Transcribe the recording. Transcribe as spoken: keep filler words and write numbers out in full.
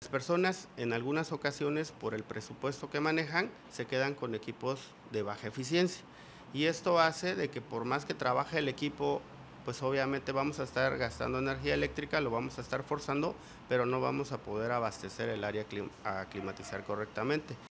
Las personas en algunas ocasiones, por el presupuesto que manejan, se quedan con equipos de baja eficiencia. Y esto hace de que por más que trabaje el equipo, pues obviamente vamos a estar gastando energía eléctrica, lo vamos a estar forzando, pero no vamos a poder abastecer el área clim a climatizar correctamente.